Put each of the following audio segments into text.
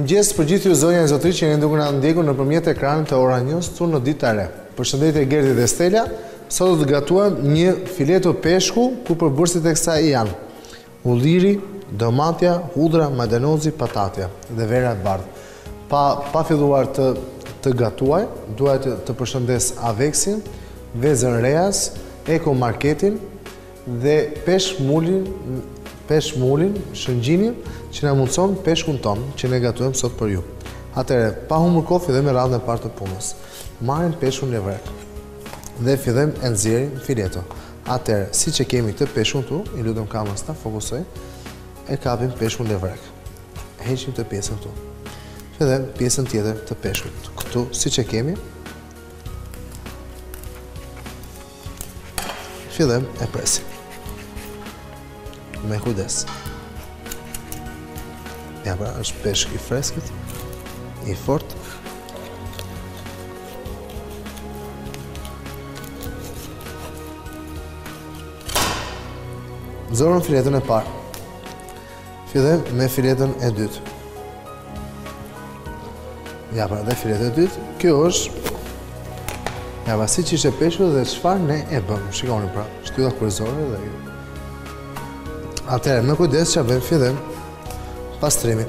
Mirëmëngjes për gjithë ju zonja e zotëri që jeni duke na ndjekur nëpërmjet ekranit të Ora News këtu në ditë të re. Përshëndetje Gerdi dhe Stela. Sot do të gatuajmë një fileto peshku ku përbërësit e kësaj janë ulliri, domatja, hudra, majdanozi, patatja dhe vera e bardhë. Pa filluar të gatuaj, dua të përshëndes Avexin, Vezën Reas, Eko Marketin dhe Peshk Mulin, Shëngjinin, që na mundson peshkun ton, që ne gatuajmë sot për ju. Atëherë, pa humbur kohë, fillojmë radhën e parë të punës. Marrim peshkun levrek dhe fillojmë e nxjerrim fileto. Atëherë, siç e kemi këtë peshkun këtu, i lutem kamerës ta fokusoj, e kapim peshkun levrek. Heqim të pjesën këtu. Fillojmë pjesën tjetër të peshkut. Këtu, siç e kemi, fillojmë e presim. Me kujdes. Ja, pra, është peshk i freskët, i fort. Zorëm filetën e parë. Fillojmë me filetën e dytë. Ja, pra, dhe filetën e dytë. Kjo është, ja, pra, si që ishte peshku dhe çfarë ne e bëmë. Shikoni, pra, shtylla kryesore dhe kjo. Atëherë, me kujdes që bëjmë fillojmë pastrimin.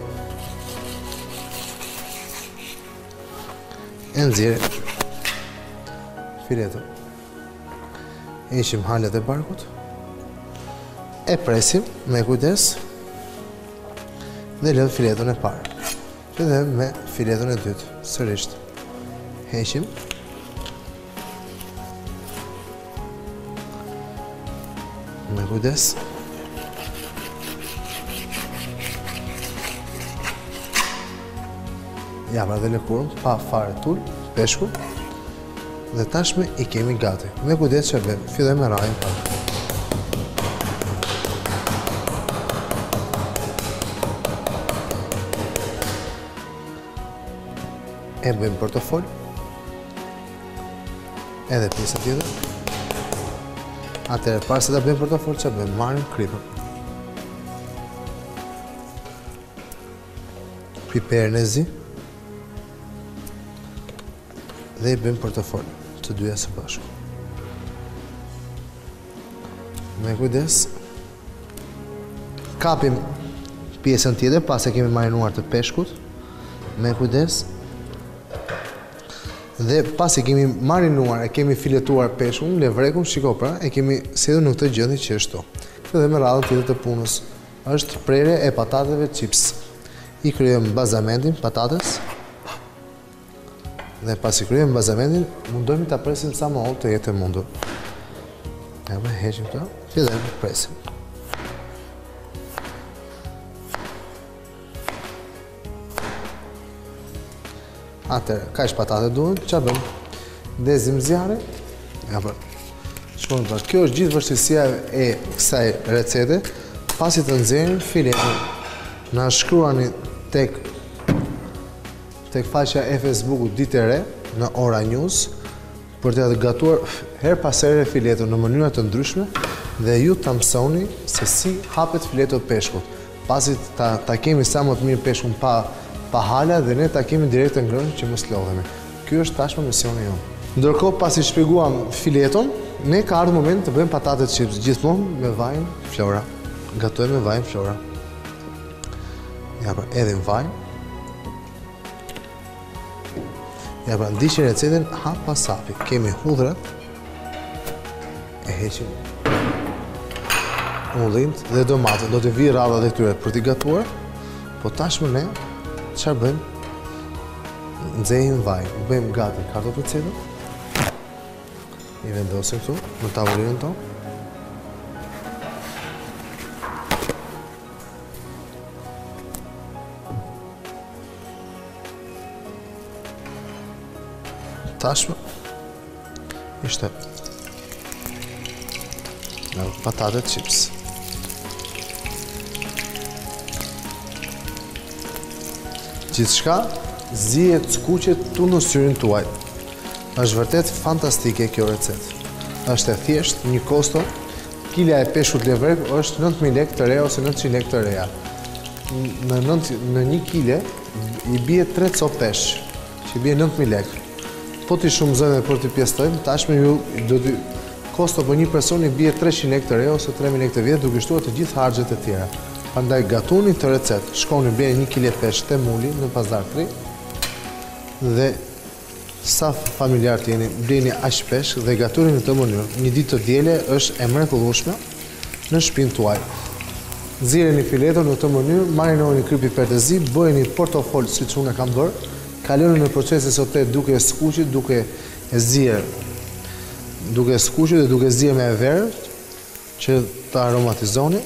E nxjerrim filetën. Heqim halet e barkut. E presim me kujdes dhe lëm filetën e parë. Fillojmë me filetën e dytë, sërish. Heqim. Me kujdes. Ja, pra dhe lëkurëm, pa fare tull, peshku, dhe tashme i kemi gati. Me kujdes që bëjmë, fillojmë me rajën parë. E bëjmë portofol, edhe pjesën tjetër. Atëherë, parë se ta bëjmë portofol, që bëjmë, marrim kripën. Piperën e zi, dhe i bëjmë portofol, të dyja së bashku. Me kujdes, kapim pjesën tjetër, pas e kemi marinuar të peshkut, me kujdes, dhe pas e kemi marinuar, e kemi filetuar peshkun, levrekun, shiko pra, e kemi sedhur në këtë gjendje që është to. Dhe me radhën tjetër të punës, është prerje e patateve chips. I kryejmë bazamentin, patates, dhe pasi kryejmë bazamentin, mundohemi ta presim sa më oltë të jetë e mundur. Ja, me heqim këto, fillojmë presim. Atëherë, kaq patate duhen, ç'a bëjmë? Ndezim zjarrin. Ja, po. Shkon pra, kjo është gjithë vështirësia e kësaj recete. Pasi të nxjerrim filetën, na shkruani tek faqja e Facebook-ut Ditë e Re në Ora News për të gatuar her pas here filetën në mënyra të ndryshme dhe ju ta mësoni se si hapet fileto peshkut. Pasi ta kemi sa më të mirë peshkun pa hala dhe ne ta kemi direkt të ngrënë që mos lodhemi. Ky është tashmë misioni jonë. Ndërkohë pasi shpjeguam fileton, ne ka ardhur momenti të bëjmë patatet chips gjithmonë me vajin flora. Gatojmë me vajin flora. Ja, pra, edhe vaj. Ja, pra, ndiqni recetën hap pas hapi. Kemi hudrat, e heqim ullint dhe domatë. Do të vi radha dhe këtyre për t'i gatuar, po tashmë ne, çfarë bëjmë? Nxehim vaj, bëjmë gati kartofët cedër, i vendosim këtu, në tavolinën tonë. Tashmë ishte patatet chips. Gjithçka zihet, skuqet tu në syrin tuaj. Është vërtet fantastike kjo recetë. Është e thjeshtë, një kosto. Kila e peshkut levrek është 9.000 lekë të reja ose 900 lekë të reja. Në 1 kile i bie 3 copë pesh, që i bie 9.000 lekë. Po t'i shumëzojmë dhe për t'i pjestojmë, tashme ju do t'i kosto për një person i bie 300 lekë të re ose 3.000 lekë të vjetë, duke shtuar të gjithë harxhet e tjera. Prandaj gatuni të recetë, shkoni bleni 1 kg pesh te muli në Pazar 3 dhe sa familjar të jeni, bleni aq pesh dhe gatuni në këtë mënyrë. Një ditë të diele është e mrekullueshme në shtëpinë tuaj. Nxirreni fileton në këtë mënyrë, marinoni krypi pertezi, bëjeni portofol siç unë e kam bërë, kaloni në procesin sote duke e skuqur, duke e zier, dhe duke zier me verë që ta aromatizoni.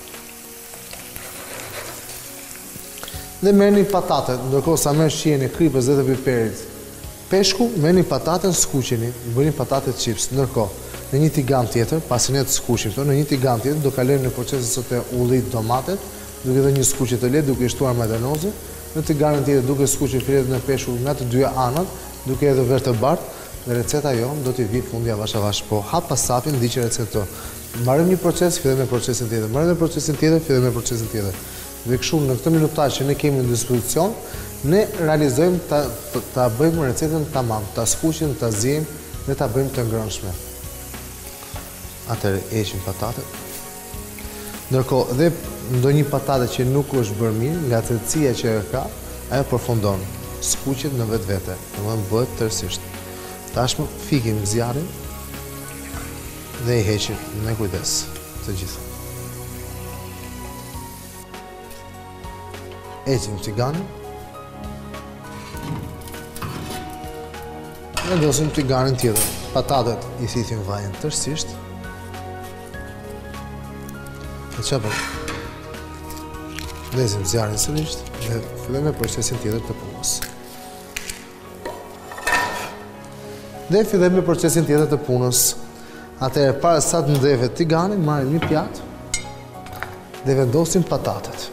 Dhe merrni patatet, ndërkohë sa merr shijen e kripës dhe të piperit. Peshku, merrni pataten, skuqeni, bëni patatet chips. Ndërkohë, në një tigan tjetër, pasi ne të skuqim këto, në një tigan tjetër do kalojmë në procesin sote ullit domatet, duke dhënë një skuqje të lehtë, duke shtuar majonezë, në tiganën tjetër duke skuqur filetet e peshkut nga të dyja anët, duke edhe verë të bardhë, dhe receta jonë do t'i vi fundi avash avash. Po hap pas hapi ndiqni recetën. Marrim një proces, fillojmë me procesin tjetër. Marrim me procesin tjetër, fillojmë me procesin tjetër. Dhe kështu në këtë minutazh që ne kemi në dispozicion, ne realizojmë ta bëjmë recetën tamam, ta skuqim, ta ziejmë dhe ta bëjmë të ngrënshme. Atëherë heqim patatet. Ndërkohë, dhe ndonjë patate që nuk është bërë mirë, nga thellësia që ka, ajo përfundon, skuqet në vetvete, domethënë bëhet tërësisht. Tashmë fikim zjarrin dhe i heqim me kujdes të gjitha. Heqim tiganin. Vendosim tiganin tjetër. Patatet i thithim vajin tërësisht. E çfarë bëjmë? Vëzim zjarrin sërish dhe fillojmë me procesin tjetër të punës. Atëherë, para sa të ndevet tiganin, marrim një pjatë dhe vendosim patatet.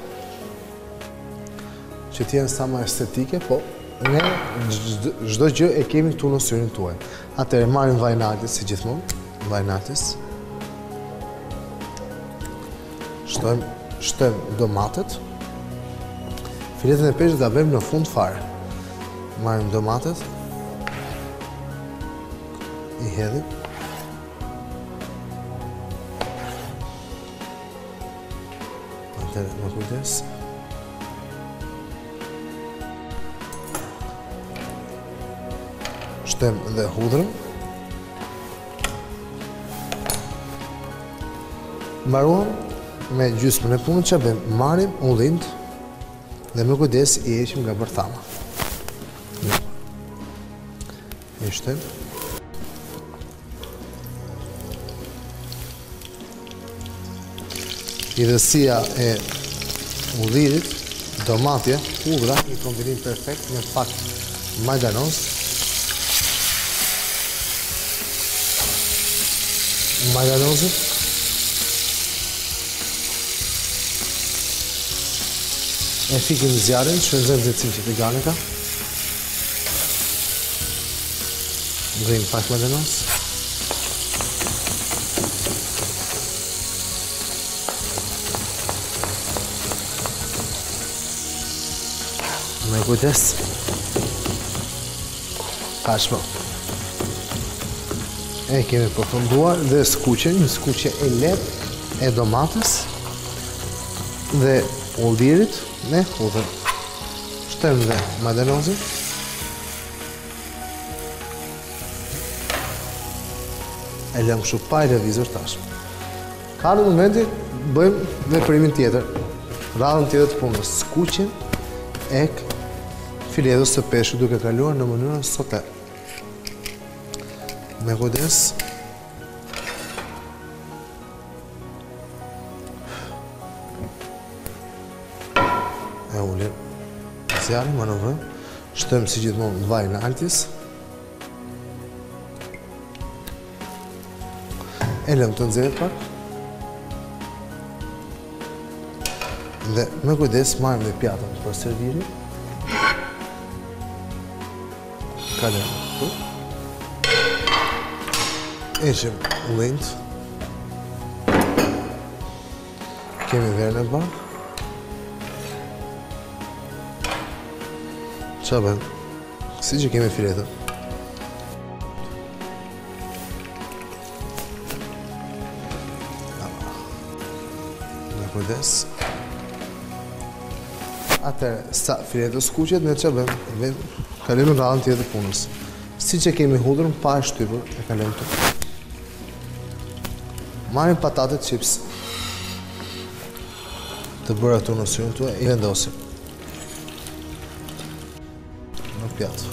Që t'jenë sa më estetike, po ne çdo gjë e kemi këtu në syrin tuaj. Atëherë marrim vajnaltis si gjithmonë, vajnaltis. Shtojmë domatet. Filetet e peshkut ta bëjmë në fund fare. Marrim domatet. I hedhim. Atëherë me kujdes. Shtojmë dhe hudhrën. Mbaruam me gjysmën e punës që bëjmë, marrim ullind dhe me kujdes i heqim nga bërthama. I shtojmë. Idësia e ullirit, domatja, hudhra, një kombinim perfekt me pak majdanoz. Majdanozët. E fikim zjarrin, shfrytëzojmë zëtësinë që tigani ka. Bëjmë pak majdanoz. Me kujdes. Tashmë. E kemi përfunduar dhe skuqen, një skuqje e lehtë e domates dhe ullirit me hudhër. Shtojmë dhe majdanosin. E lëmë kështu pa i lëvizur tashmë. Ka në momenti bëjmë veprimin tjetër, radhën tjetër të punës, skuqjen e filetës së peshkut duke kaluar në mënyrën sote. Me kujdes. E ulim zjarrin, manovrojmë. Shtojmë si gjithmonë vajin altis. E lëmë të nxehtë pak. Dhe me kujdes marrim dhe pjatën për servirin. Kalojmë këtu. Heqim ullind. Kemi verën e bardhë. Qa bën? Si që kemi filetën. Në kujdes. Atëherë, sa filetë skuqet, ne që bën? Kalojmë në radhën tjetër të punës. Si që kemi hudhur, pa e shtypur, e kalojmë të. Marrim patatet chips. Të bërë këtu në syrin këtu, i vendosim. Në pjatë.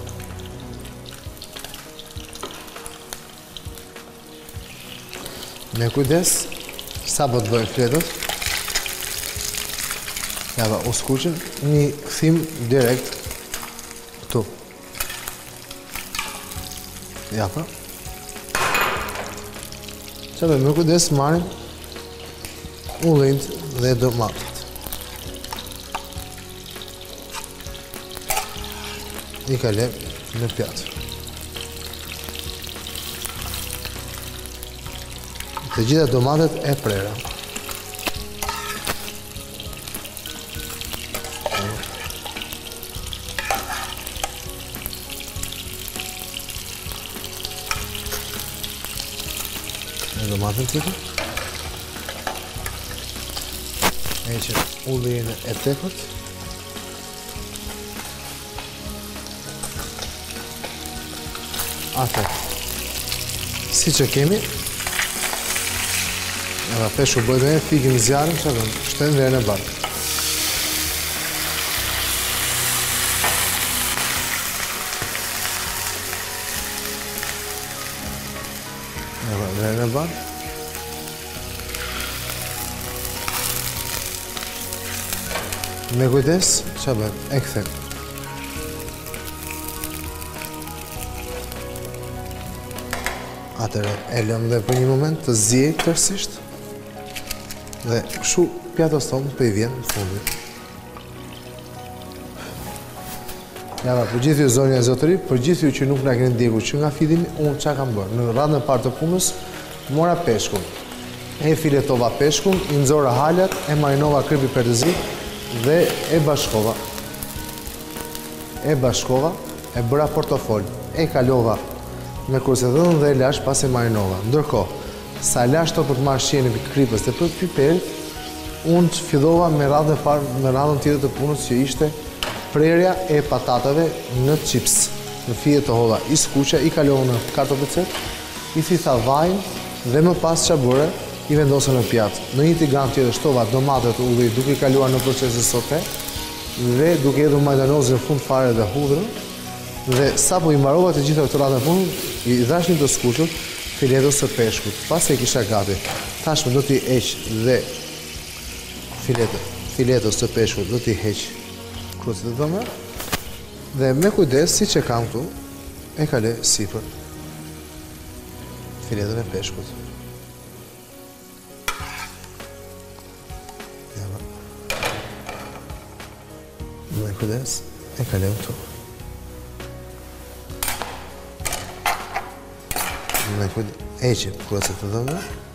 Me kujdes, sa po të bëjmë filetët, java u skuqen, një këthim direkt këtu. Japa. Që dhe me kujdes marrim ullinjt dhe domatet. I kalem në pjatë. Të gjitha domatet e prera. Në domatën tjetër. Heqim ullinjin e tepërt. Atë, si që kemi, edhe pesh u bëjme, fikim zjarën, që dhe shtenë dhe në barë. Edhe dhe në barë. Me kujdes, që bëjmë, e këthem. Atëre, e lëmë dhe për një moment të zjej tërsisht dhe shu pjatos tonë për i vjen në fundit. Java, për gjithë ju zonja e zotëri, për gjithë ju që nuk nga keni ndjekur që nga fidimi, unë qa kam bërë. Në radhën e partë të punës, mora peshkun. E filetova peshkun, i nxora halat, e marinova krypi pertëzi dhe e bashkova. E bëra portofol, e kalova me kursetën dhe e lash pas e marinova. Ndërkohë, sa lash të për të marrë shjeni për kripës dhe për piperit, unë që fillova me radhën tjetër të punës që ishte prerja e patatave në chips. Në fije të holla i skuqe, i kalova në karto pecet, i thitha vajnë dhe më pas që bërë, i vendosën në pjatë. Në një tigan tjetër shtova domatet ulli duke i kaluar në procesin sote dhe duke edhur majdanozin në fund fare dhe hudrën. Dhe sa po i mbarova të gjitha këtë radhë në punë, i dhashnin të skuqur filetës së peshkut. Pas e kisha gati, tashmë do t'i heq dhe filetës së peshkut do t'i heq krucët e dhëme dhe me kujdes, si që kam këtu, e kale sipër filetën e peshkut. Me kujdes, e kale këtu. Me kujdes, heqim krucët e dhëme.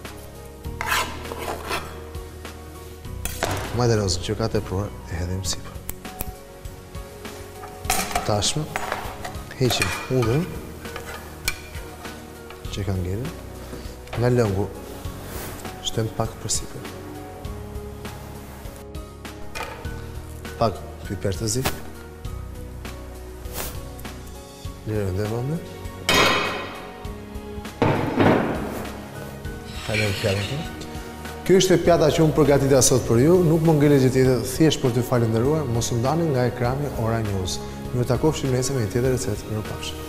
Majdanozën që ka tepruar e hedhim sipër. Tashmë heqim hudrën që ka ngelën, nga lëngu shtem pak për sipër. Pak piper të zi. Lirën dhe vëndë. Kalem pjatën të. Kjo është pjata që unë përgatita sot për ju, nuk më ngele gjë tjetër, thjesht për t'ju falenderuar, mos u ndani nga ekrani Ora News. Ju takofshim nesër me një tjetër recetë. Mirupafshim.